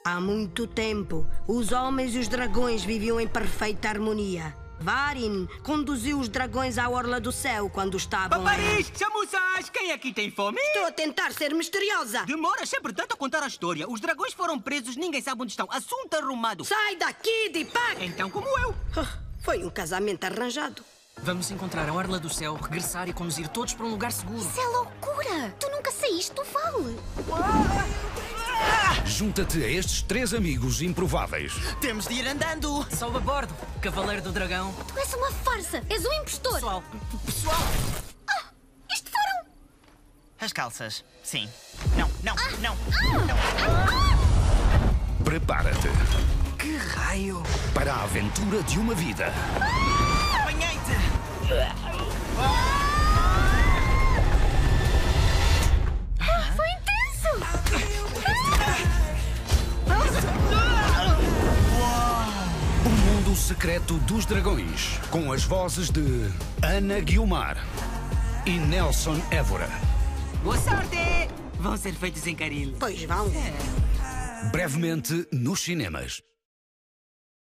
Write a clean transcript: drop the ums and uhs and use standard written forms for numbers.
Há muito tempo, os homens e os dragões viviam em perfeita harmonia. Varin conduziu os dragões à Orla do Céu quando estavam Paparis, chamuças, quem aqui tem fome? Estou a tentar ser misteriosa. Demoras sempre tanto a contar a história. Os dragões foram presos, ninguém sabe onde estão. Assunto arrumado. Sai daqui, Deepak! Então como eu. Foi um casamento arranjado. Vamos encontrar a Orla do Céu, regressar e conduzir todos para um lugar seguro. Isso é loucura! Tu nunca saíste do vale. Junta-te a estes 3 amigos improváveis. Temos de ir andando. Sobe a bordo, Cavaleiro do Dragão. Tu és uma farsa! És um impostor! Pessoal. Isto foram... As calças. Sim. Não. Prepara-te Que raio. para a aventura de uma vida. Apanhei-te. Foi intenso! O Mundo Secreto dos Dragões, com as vozes de Ana Guiomar e Nelson Évora. Boa sorte. Vão ser feitos em carinho. Pois vão. Brevemente nos cinemas.